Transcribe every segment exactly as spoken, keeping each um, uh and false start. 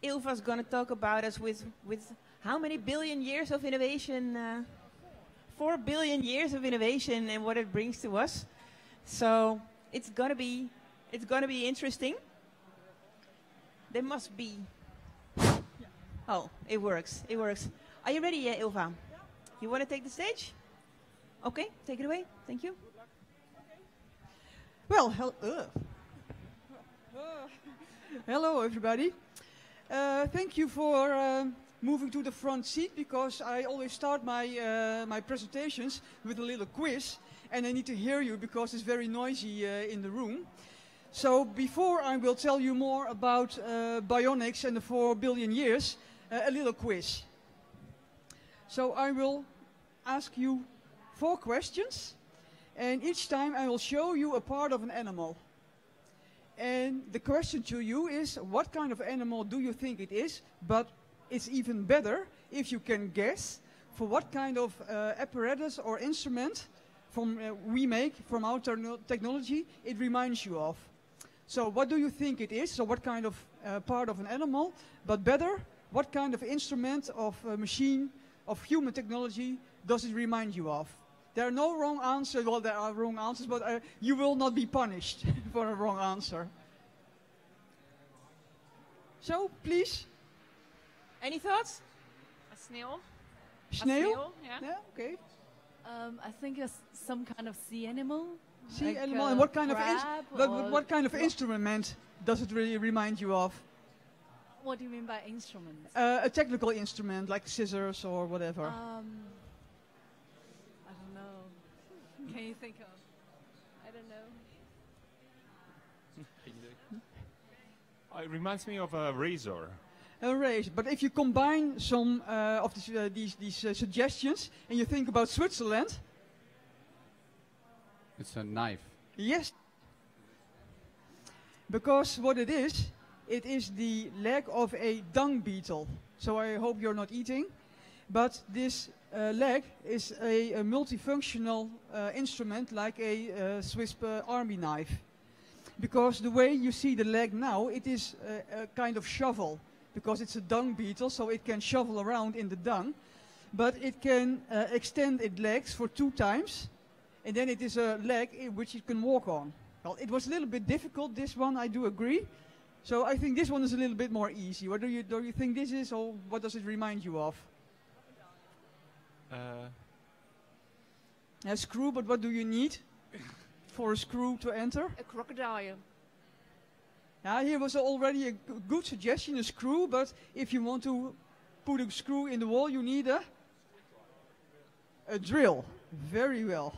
Ilva's going to talk about us with, with how many billion years of innovation? Uh, four billion years of innovation and what it brings to us. So it's going to be, it's going to be interesting. There must be. Oh, it works. It works. Are you ready, uh, Ilva? You want to take the stage? Okay, take it away. Thank you. Well, hel uh. hello everybody. Uh, thank you for uh, moving to the front seat, because I always start my uh, my presentations with a little quiz, and I need to hear you because it's very noisy uh, in the room. So before I will tell you more about uh, bionics and the four billion years, uh, a little quiz. So I will ask you four questions, and each time I will show you a part of an animal. And the question to you is, what kind of animal do you think it is? But it's even better if you can guess for what kind of uh, apparatus or instrument from uh, we make from our technology it reminds you of. So what do you think it is? So what kind of uh, part of an animal? But better, what kind of instrument, of uh, machine, of human technology does it remind you of? There are no wrong answers. Well, there are wrong answers, but uh, you will not be punished for a wrong answer. So, please. Any thoughts? A snail. Snail? A snail, yeah. Yeah, okay. Um, I think it's some kind of sea animal. Sea like animal. a And what kind of ins crab but, or but what kind of what- instrument does it really remind you of? What do you mean by instrument? Uh, a technical instrument like scissors or whatever. Um, I don't know. Can you think of? I don't know. It reminds me of a razor. A race. But if you combine some uh, of these, uh, these, these uh, suggestions and you think about Switzerland, It's a knife. yes. Because what it is, it is the leg of a dung beetle. So I hope you're not eating. But this uh, leg is a, a multifunctional uh, instrument like a uh, Swiss uh, army knife. Because the way you see the leg now, it is a, a kind of shovel. Because it's a dung beetle, so it can shovel around in the dung. But it can uh, extend its legs for two times. And then it is a leg in which it can walk on. Well, it was a little bit difficult, this one, I do agree. So I think this one is a little bit more easy. What do you, do you think this is, or what does it remind you of? Uh, A screw, but what do you need for a screw to enter? A crocodile. Yeah, here was already a g- good suggestion, a screw, but if you want to put a screw in the wall, you need a, a drill. Very well.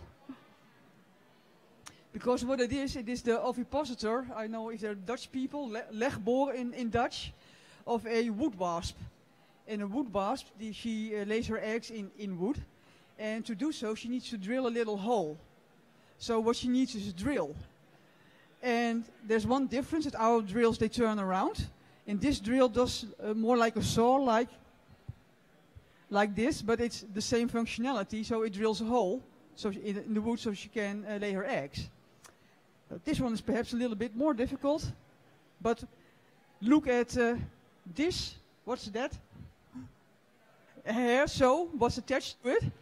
Because what it is, it is the ovipositor, I know if they're Dutch people, le legboor in, in Dutch, of a wood wasp. And a wood wasp, die, she uh, lays her eggs in, in wood. And to do so, she needs to drill a little hole. So what she needs is a drill. And there's one difference, that our drills, they turn around. And this drill does uh, more like a saw, like, like this, but it's the same functionality, so it drills a hole so she, in, in the wood so she can uh, lay her eggs. Uh, this one is perhaps a little bit more difficult, but look at uh, this. What's that? A hair, so what's attached to it?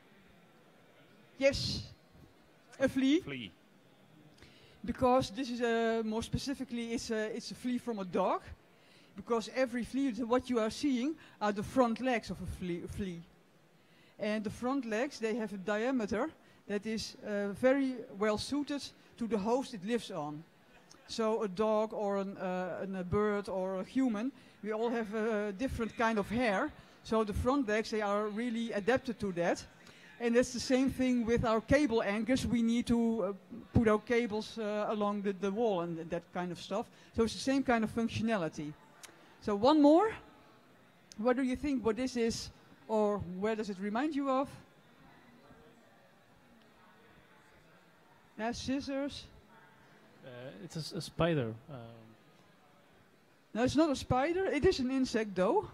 Yes, a flea. flea. Because this is a, more specifically, it's a, it's a flea from a dog. Because every flea, what you are seeing, are the front legs of a flea. flea. And the front legs, they have a diameter that is uh, very well suited to the host it lives on. So a dog or an, uh, an, a bird or a human, we all have a different kind of hair. So the front legs, they are really adapted to that. And that's the same thing with our cable anchors. We need to uh, put our cables uh, along the, the wall and that kind of stuff. So it's the same kind of functionality. So one more. What do you think what this is, or where does it remind you of? Yeah, scissors. Uh, it's a, s- a spider. Um, No, it's not a spider. It is an insect, though.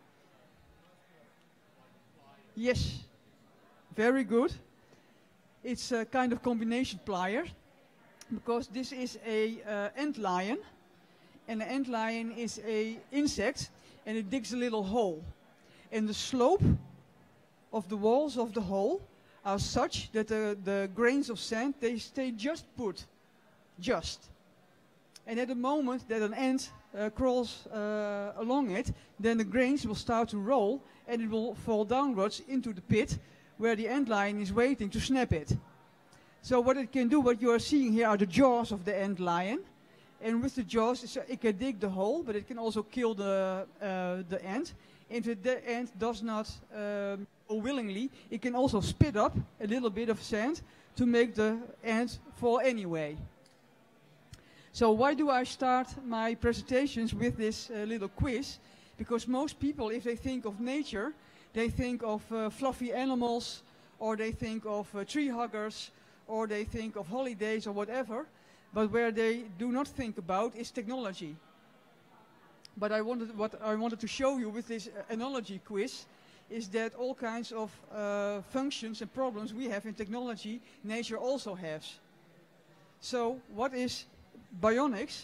Yes. Very good. It's a kind of combination plier, because this is a uh, ant lion, and the antlion is a insect, and it digs a little hole. And the slope of the walls of the hole are such that the, the grains of sand, they stay just put, just. And at the moment that an ant uh, crawls uh, along it, then the grains will start to roll, and it will fall downwards into the pit, where the antlion is waiting to snap it. So what it can do, what you are seeing here are the jaws of the antlion. And with the jaws, it's, uh, it can dig the hole, but it can also kill the, uh, the ant. And if the ant does not um, go willingly, it can also spit up a little bit of sand to make the ant fall anyway. So why do I start my presentations with this uh, little quiz? Because most people, if they think of nature, they think of uh, fluffy animals, or they think of uh, tree huggers, or they think of holidays or whatever. But where they do not think about is technology. But I wanted, what I wanted to show you with this uh, analogy quiz is that all kinds of uh, functions and problems we have in technology, nature also has. So what is bionics?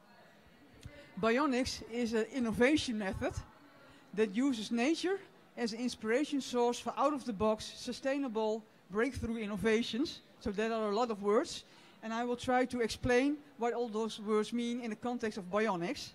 Bionics is an innovation method that uses nature as an inspiration source for out-of-the-box, sustainable breakthrough innovations. So there are a lot of words, and I will try to explain what all those words mean in the context of bionics.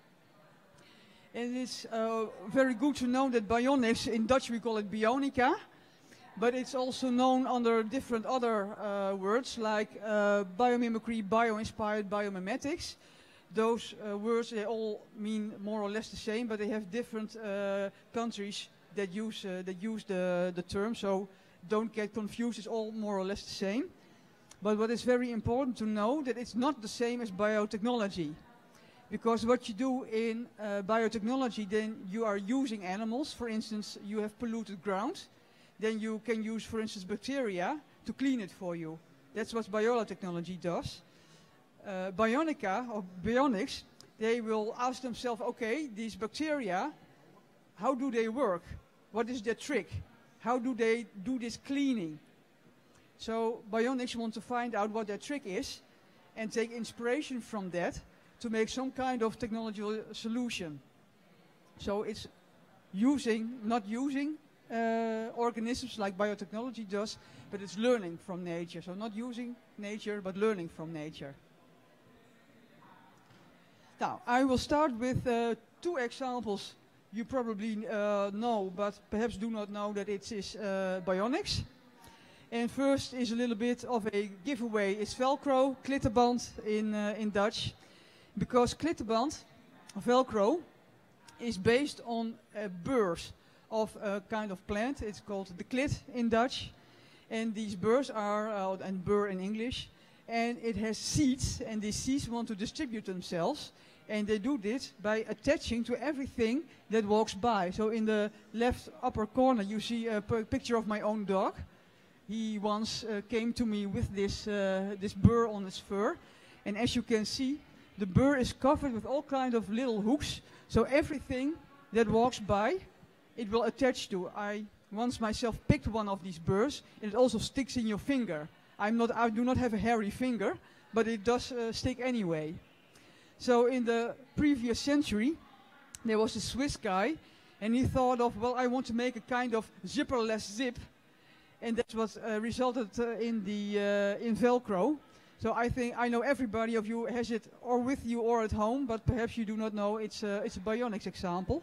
And it's uh, very good to know that bionics, in Dutch we call it bionica, but it's also known under different other uh, words like uh, biomimicry, bio-inspired, biomimetics. Those uh, words, they all mean more or less the same, but they have different uh, countries that use, uh, that use the, the term, so don't get confused, it's all more or less the same. But what is very important to know, that it's not the same as biotechnology. Because what you do in uh, biotechnology, then you are using animals. For instance, you have polluted ground. Then you can use, for instance, bacteria to clean it for you. That's what biotechnology does. Uh, Bionica, or bionics, they will ask themselves, okay, these bacteria, how do they work? What is their trick? How do they do this cleaning? So bionics want to find out what their trick is and take inspiration from that to make some kind of technological solution. So it's using, not using uh, organisms like biotechnology does, but it's learning from nature. So not using nature, but learning from nature. Now, I will start with uh, two examples you probably uh, know, but perhaps do not know that it is uh, bionics. And first is a little bit of a giveaway. It's Velcro, klittenband in, uh, in Dutch. Because klittenband, Velcro, is based on uh, burrs of a kind of plant. It's called the klit in Dutch. And these burrs are, uh, and burr in English, and it has seeds, and these seeds want to distribute themselves. And they do this by attaching to everything that walks by. So in the left upper corner you see a picture of my own dog. He once uh, came to me with this, uh, this burr on his fur. And as you can see, the burr is covered with all kinds of little hooks. So everything that walks by, it will attach to. I once myself picked one of these burrs, and it also sticks in your finger. I'm not, I do not have a hairy finger, but it does uh, stick anyway. So in the previous century, there was a Swiss guy, and he thought of, well, I want to make a kind of zipperless zip. And that's what uh, resulted uh, in the uh, in Velcro. So I think I know everybody of you has it or with you or at home, but perhaps you do not know it's a, it's a bionics example.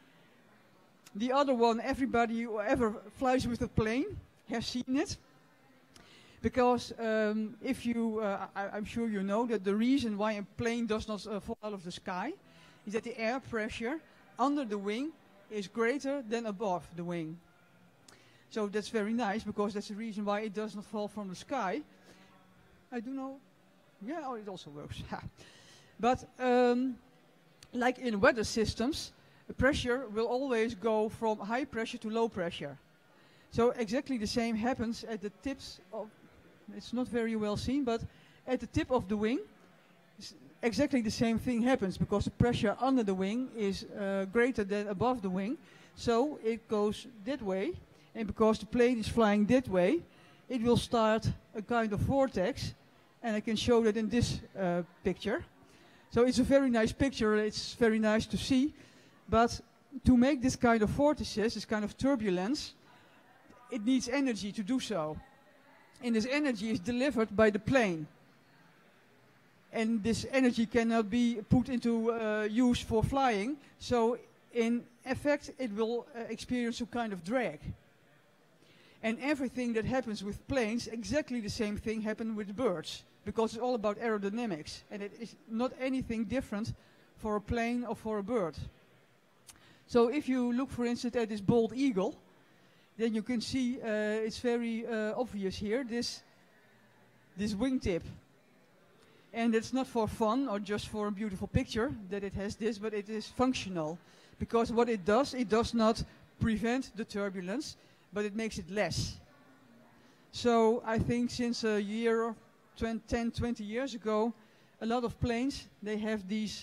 The other one, everybody who ever flies with a plane has seen it. Because um, if you, uh, I, I'm sure you know that the reason why a plane does not uh, fall out of the sky is that the air pressure under the wing is greater than above the wing. So that's very nice, because that's the reason why it does not fall from the sky. I do know, yeah, oh, it also works. But um, like in weather systems, the pressure will always go from high pressure to low pressure. So exactly the same happens at the tips of, it's not very well seen, but at the tip of the wing, exactly the same thing happens, because the pressure under the wing is uh, greater than above the wing. So it goes that way, and because the plane is flying that way, it will start a kind of vortex, and I can show that in this uh, picture. So it's a very nice picture, it's very nice to see, but to make this kind of vortices, this kind of turbulence, it needs energy to do so. And this energy is delivered by the plane. And this energy cannot be put into uh, use for flying, so in effect it will uh, experience some kind of drag. And everything that happens with planes, exactly the same thing happens with birds, because it's all about aerodynamics, and it is not anything different for a plane or for a bird. So if you look, for instance, at this bald eagle, then you can see uh, it's very uh, obvious here, this, this wingtip. And it's not for fun or just for a beautiful picture that it has this, but it is functional. Because what it does, it does not prevent the turbulence, but it makes it less. So I think since a year, ten, twenty years ago, a lot of planes, they have these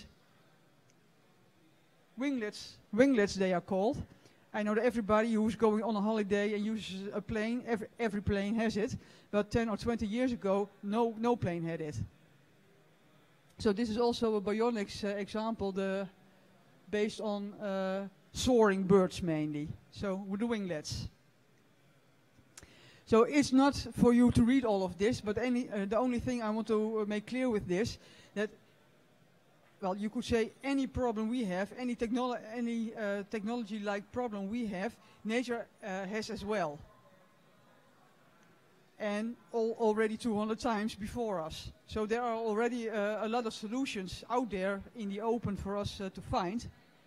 winglets, winglets they are called. I know that everybody who's going on a holiday and uses a plane, every, every plane has it, but ten or twenty years ago, no, no plane had it. So this is also a bionics uh, example, the, based on uh, soaring birds mainly, so with the winglets. So it's not for you to read all of this, but any, uh, the only thing I want to uh, make clear with this, that, well, you could say any problem we have, any, technolo any uh, technology-like problem we have, nature uh, has as well. And all already two hundred times before us. So there are already uh, a lot of solutions out there in the open for us uh, to find.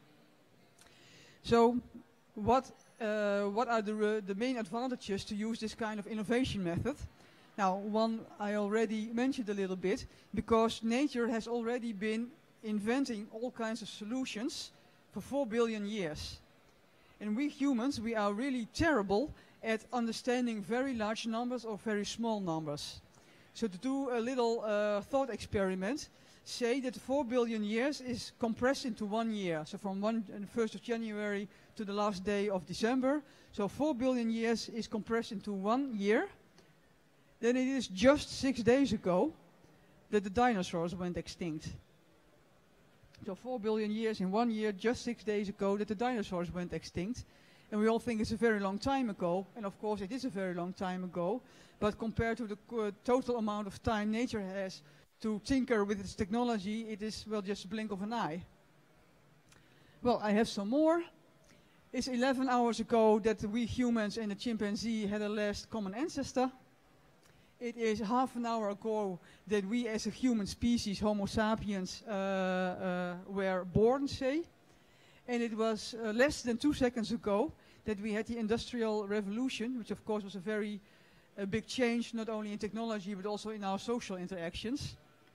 So what, uh, what are the, uh, the main advantages to use this kind of innovation method? Now, one I already mentioned a little bit, because nature has already been inventing all kinds of solutions for four billion years. And we humans, we are really terrible at understanding very large numbers or very small numbers. So to do a little uh, thought experiment, say that four billion years is compressed into one year. So from one, uh, first of January to the last day of December. So four billion years is compressed into one year. Then it is just six days ago that the dinosaurs went extinct. So four billion years in one year, just six days ago that the dinosaurs went extinct. And we all think it's a very long time ago, and of course it is a very long time ago, but compared to the uh, total amount of time nature has to tinker with its technology, it is, well, just a blink of an eye. Well, I have some more. It's eleven hours ago that we humans and the chimpanzee had a last common ancestor. It is half an hour ago that we as a human species, Homo sapiens, uh, uh, were born, say. And it was uh, less than two seconds ago that we had the Industrial Revolution, which of course was a very uh, big change, not only in technology, but also in our social interactions.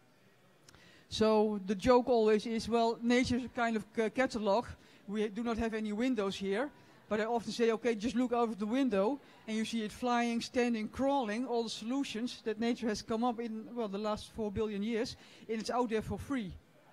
So the joke always is, well, nature's a kind of uh, catalog. We do not have any windows here, but I often say, okay, just look out of the window, and you see it flying, standing, crawling, all the solutions that nature has come up in, well, the last four billion years, and it's out there for free.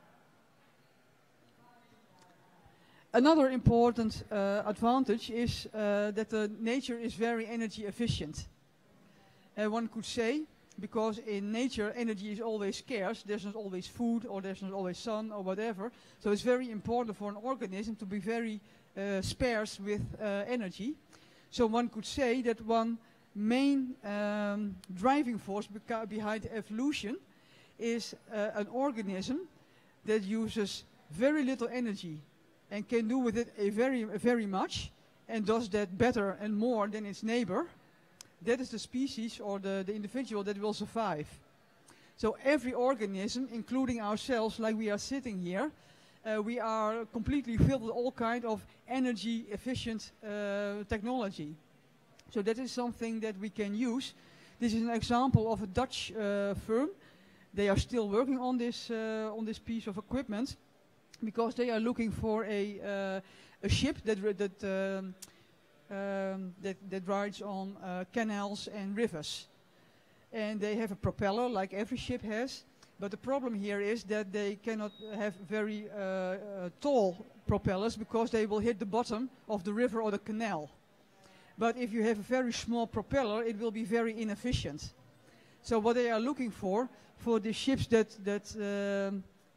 Another important uh, advantage is uh, that the nature is very energy efficient. Uh, one could say, because in nature energy is always scarce, there's not always food or there's not always sun or whatever, so it's very important for an organism to be very uh, sparse with uh, energy. So one could say that one main um, driving force beca behind evolution is uh, an organism that uses very little energy and can do with it a very, a very much, and does that better and more than its neighbor. That is the species or the, the individual that will survive. So every organism, including ourselves, like we are sitting here, uh, we are completely filled with all kind of energy efficient uh, technology. So that is something that we can use. This is an example of a Dutch uh, firm. They are still working on this, uh, on this piece of equipment, because they are looking for a, uh, a ship that, that, um, um, that, that rides on uh, canals and rivers. And they have a propeller like every ship has, but the problem here is that they cannot have very uh, uh, tall propellers, because they will hit the bottom of the river or the canal. But if you have a very small propeller, it will be very inefficient. So what they are looking for, for the ships that, that um,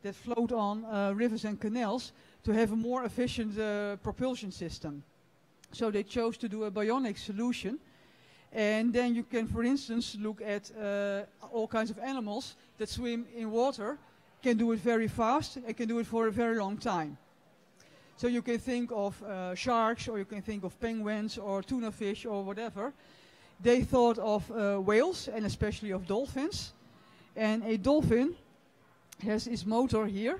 that float on uh, rivers and canals to have a more efficient uh, propulsion system. So they chose to do a bionic solution. And then you can, for instance, look at uh, all kinds of animals that swim in water, can do it very fast, and can do it for a very long time. So you can think of uh, sharks, or you can think of penguins, or tuna fish, or whatever. They thought of uh, whales, and especially of dolphins. And a dolphin has its motor here.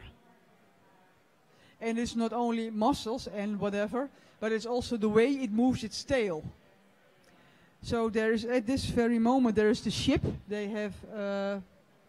And it's not only muscles and whatever, but it's also the way it moves its tail. So there is, at this very moment, there is the ship they have uh,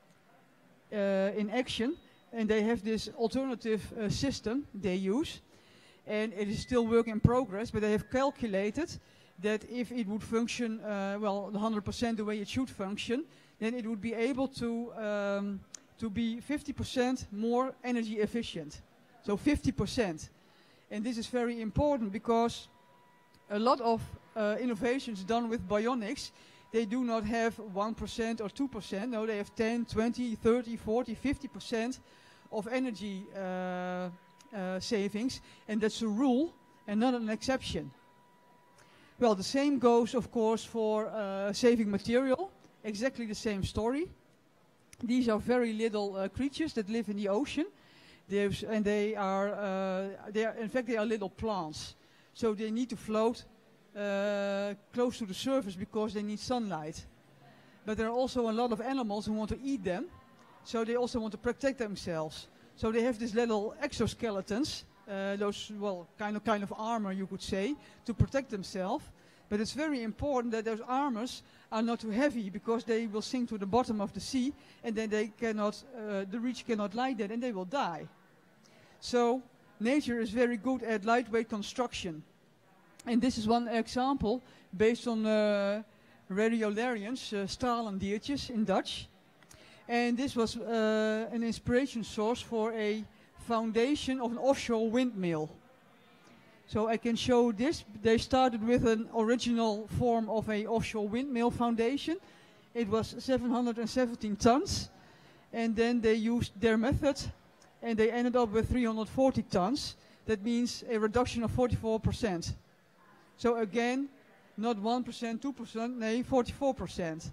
uh, in action, and they have this alternative uh, system they use, and it is still work in progress, but they have calculated that if it would function, uh, well, one hundred percent the way it should function, then it would be able to, um, to be fifty percent more energy efficient. So fifty percent. And this is very important because a lot of uh, innovations done with bionics, they do not have one percent or two percent. No, they have ten, twenty, thirty, forty, fifty percent of energy uh, uh, savings. And that's a rule and not an exception. Well, the same goes, of course, for uh, saving material. Exactly the same story. These are very little uh, creatures that live in the ocean. There's, and they are, uh, they are, in fact, they are little plants. So they need to float uh, close to the surface because they need sunlight. But there are also a lot of animals who want to eat them. So they also want to protect themselves. So they have these little exoskeletons, uh, those, well, kind of, kind of armor, you could say, to protect themselves. But it's very important that those armors are not too heavy because they will sink to the bottom of the sea and then they cannot, uh, the reach cannot lie there and they will die. So nature is very good at lightweight construction. And this is one example based on uh, radiolarians, uh, stralendiertjes in Dutch. And this was uh, an inspiration source for a foundation of an offshore windmill. So I can show this. They started with an original form of a offshore windmill foundation. It was seven hundred seventeen tons. And then they used their method and they ended up with three hundred forty tons. That means a reduction of forty-four percent. So again, not one percent, two percent, no, forty-four percent.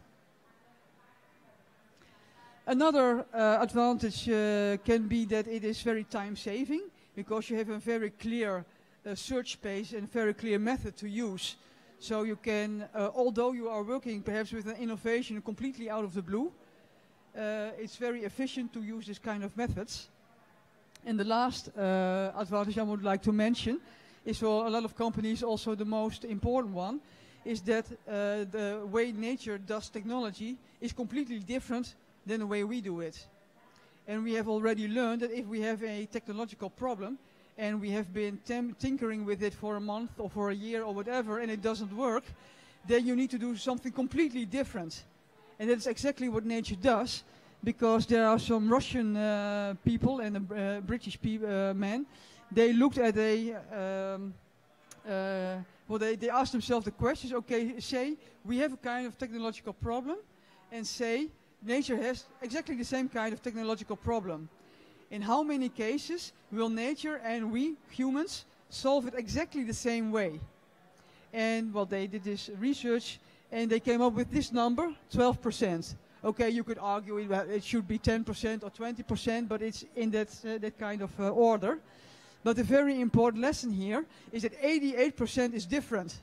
Another uh, advantage uh, can be that it is very time saving because you have a very clear Uh, search space and very clear method to use. So you can, uh, although you are working perhaps with an innovation completely out of the blue, uh, it's very efficient to use this kind of methods. And the last uh, advantage I would like to mention is for a lot of companies also the most important one, is that uh, the way nature does technology is completely different than the way we do it. And we have already learned that if we have a technological problem, and we have been tinkering with it for a month or for a year or whatever, and it doesn't work, then you need to do something completely different. And that's exactly what nature does, because there are some Russian uh, people and a uh, British pe uh, man, they looked at a, um, uh, well, they, they asked themselves the questions, okay, say, we have a kind of technological problem, and say, nature has exactly the same kind of technological problem. In how many cases will nature and we, humans, solve it exactly the same way? And well, they did this research and they came up with this number, twelve percent. Okay, you could argue it, well, it should be ten percent or twenty percent, but it's in that, uh, that kind of uh, order. But the very important lesson here is that eighty-eight percent is different.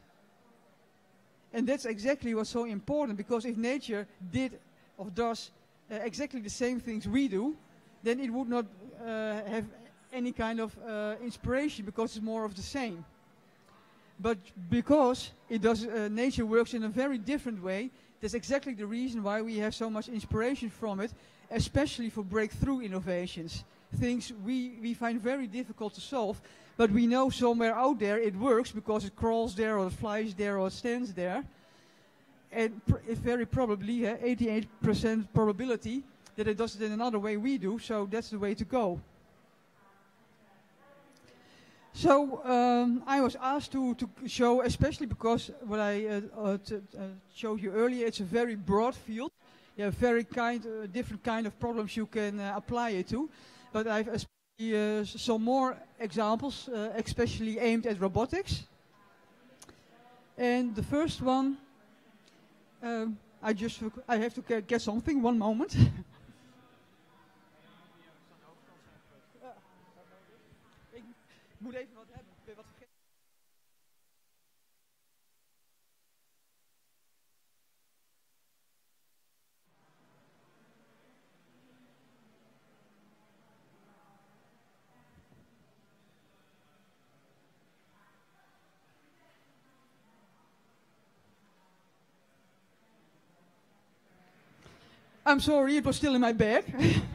And that's exactly what's so important, because if nature did or does uh, exactly the same things we do, then it would not uh, have any kind of uh, inspiration, because it's more of the same. But because it does, uh, nature works in a very different way, that's exactly the reason why we have so much inspiration from it, especially for breakthrough innovations. Things we, we find very difficult to solve, but we know somewhere out there it works because it crawls there or it flies there or it stands there. And pr it's very probably uh, eighty-eight percent probability that it does it in another way we do, so that's the way to go. So um, I was asked to, to show, especially because what I uh, uh, t uh, showed you earlier, it's a very broad field. You have very kind, uh, different kind of problems you can uh, apply it to. but I've especially, uh, s- some more examples, uh, especially aimed at robotics. And the first one, um, I just forg- I have to ge- get something. One moment. Ik moet even wat hebben. Ik ben wat vergeten. I'm sorry, it was still in my bag.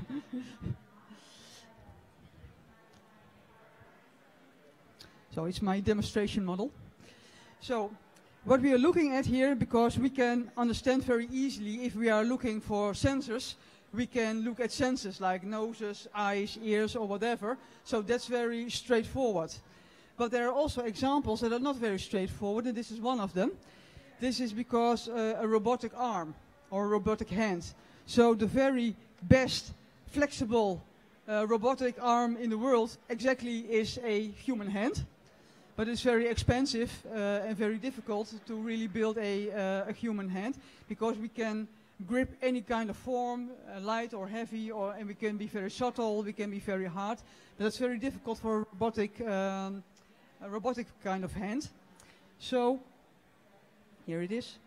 So it's my demonstration model. So what we are looking at here, because we can understand very easily if we are looking for sensors, we can look at sensors like noses, eyes, ears, or whatever. So that's very straightforward. But there are also examples that are not very straightforward, and this is one of them. This is because uh, a robotic arm or a robotic hand. So the very best flexible uh, robotic arm in the world exactly is a human hand. But it's very expensive uh, and very difficult to really build a, uh, a human hand, because we can grip any kind of form, uh, light or heavy, or, and we can be very subtle, we can be very hard. But it's very difficult for a robotic, um, a robotic kind of hand. So here it is.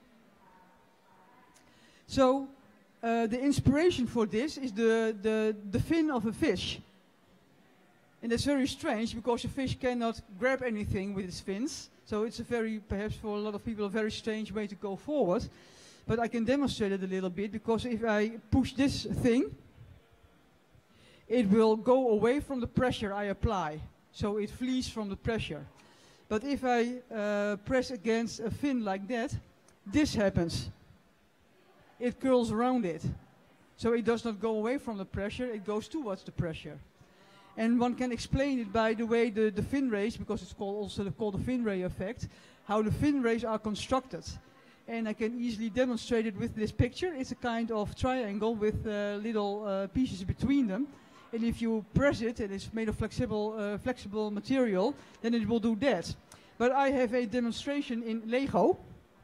So uh, the inspiration for this is the, the, the fin of a fish. And that's very strange, because a fish cannot grab anything with its fins. So it's a very, perhaps for a lot of people, a very strange way to go forward. But I can demonstrate it a little bit, because if I push this thing, it will go away from the pressure I apply. So it flees from the pressure. But if I uh, press against a fin like that, this happens. It curls around it. So it does not go away from the pressure, it goes towards the pressure. And one can explain it by the way the, the fin rays, because it's called also the, called the fin ray effect, how the fin rays are constructed. And I can easily demonstrate it with this picture. It's a kind of triangle with uh, little uh, pieces between them. And if you press it, and it's made of flexible, uh, flexible material, then it will do that. But I have a demonstration in Lego.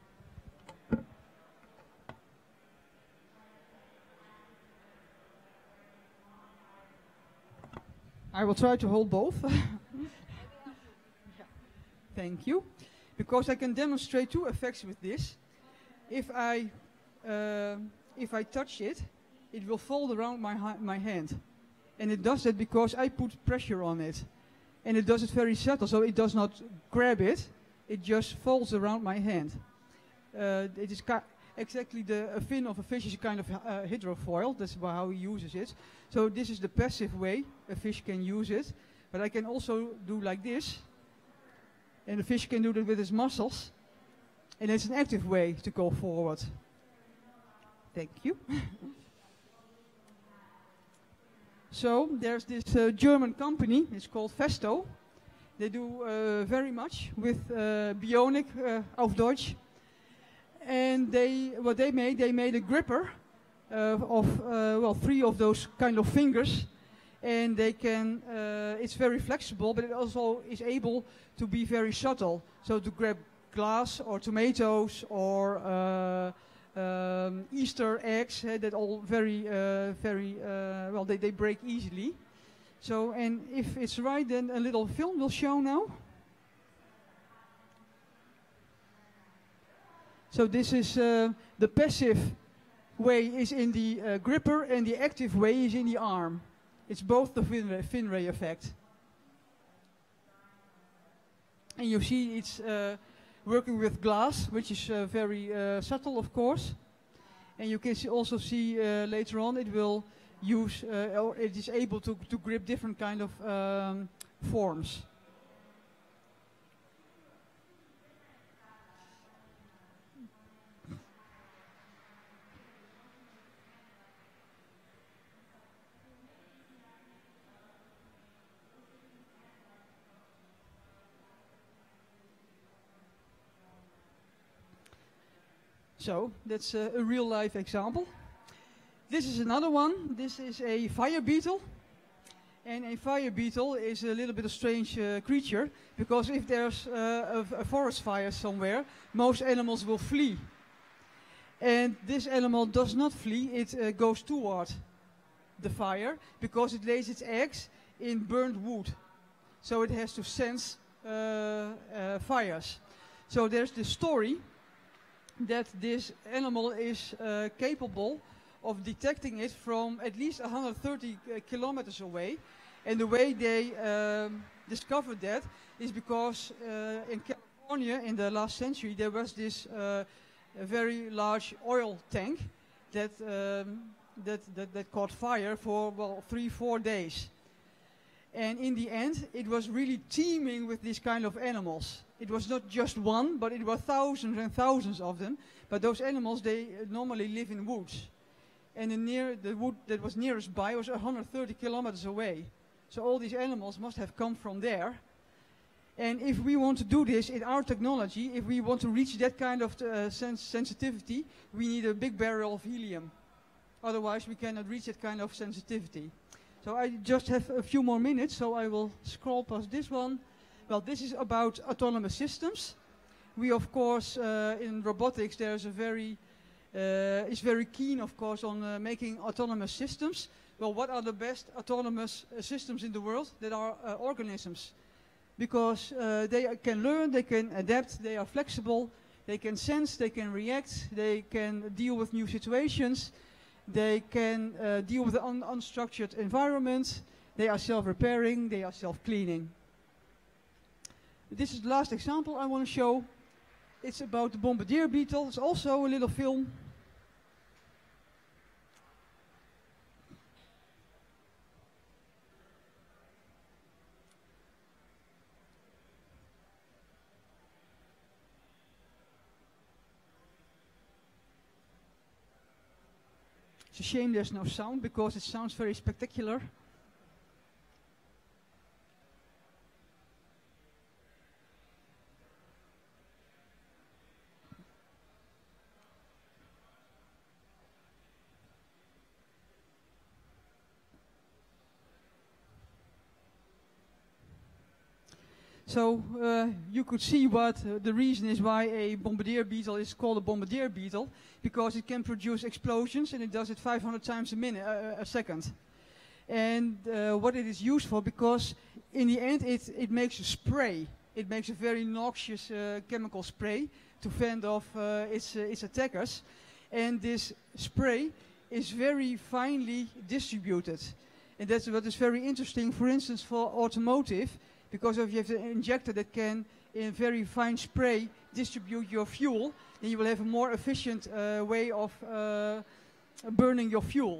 I will try to hold both. Thank you. Because I can demonstrate two effects with this. If I, uh, if I touch it, it will fold around my, ha my hand. And it does that because I put pressure on it. And it does it very subtle, so it does not grab it. It just folds around my hand. Uh, it is exactly the a fin of a fish is a kind of uh, hydrofoil. That's how he uses it. So this is the passive way a fish can use it. But I can also do like this. And the fish can do that with his muscles. And it's an active way to go forward. Thank you. So there's this uh, German company, it's called Festo. They do uh, very much with uh, bionic, uh, auf Deutsch. And they, what they made, they made a gripper uh, of, uh, well, three of those kind of fingers. And they can, uh, it's very flexible, but it also is able to be very subtle. So to grab glass or tomatoes or uh, um, Easter eggs, uh, that all very, uh, very, uh, well, they, they break easily. So, and if it's right, then a little film will show now. So this is uh, the passive way is in the uh, gripper, and the active way is in the arm. It's both the fin ray, fin ray effect. And you see it's uh, working with glass, which is uh, very uh, subtle, of course. And you can see also see uh, later on it will use, uh, or it is able to, to grip different kind of um, forms. So that's uh, a real life example. This is another one. This is a fire beetle. And a fire beetle is a little bit of strange uh, creature, because if there's uh, a, a forest fire somewhere, most animals will flee. And this animal does not flee, it uh, goes toward the fire, because it lays its eggs in burnt wood. So it has to sense uh, uh, fires. So there's the story that this animal is uh, capable of detecting it from at least one hundred thirty uh, kilometers away. And the way they um, discovered that is because uh, in California in the last century there was this uh, a very large oil tank that, um, that, that, that caught fire for, well, three, four days. And in the end, it was really teeming with these kind of animals. It was not just one, but it were thousands and thousands of them. But those animals, they uh, normally live in woods. And the, near, the wood that was nearest by was one hundred thirty kilometers away. So all these animals must have come from there. And if we want to do this in our technology, if we want to reach that kind of uh, sens sensitivity, we need a big barrel of helium. Otherwise, we cannot reach that kind of sensitivity. So I just have a few more minutes, so I will scroll past this one. Well, this is about autonomous systems. We, of course, uh, in robotics, there's a very, uh, is very keen, of course, on uh, making autonomous systems. Well, what are the best autonomous uh, systems in the world? That are uh, organisms. Because uh, they can learn, they can adapt, they are flexible, they can sense, they can react, they can deal with new situations, they can uh, deal with the un unstructured environment, they are self-repairing, they are self-cleaning. This is the last example I want to show. It's about the bombardier beetle. It's also a little film. It's a shame there's no sound, because it sounds very spectacular. So uh, you could see what uh, the reason is why a bombardier beetle is called a bombardier beetle, because it can produce explosions, and it does it five hundred times a minute, uh, a second. And uh, what it is used for, because in the end it, it makes a spray. It makes a very noxious uh, chemical spray to fend off uh, its, uh, its attackers. And this spray is very finely distributed. And that's what is very interesting, for instance, for automotive. Because if you have an injector that can, in very fine spray, distribute your fuel, then you will have a more efficient uh, way of uh, burning your fuel.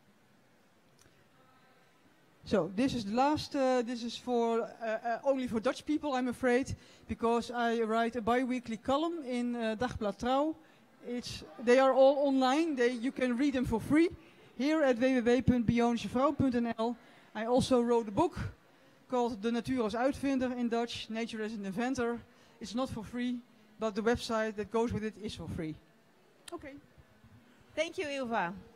So this is the last. Uh, this is for uh, uh, only for Dutch people, I'm afraid, because I write a bi-weekly column in uh, Dagblad Trouw. It's they are all online. They you can read them for free here at w w w punt bionische vrouw punt n l. I also wrote a book called The Natuur als Uitvinder in Dutch, Nature as an Inventor. It's not for free, but the website that goes with it is for free. Okay. Thank you, Ilva.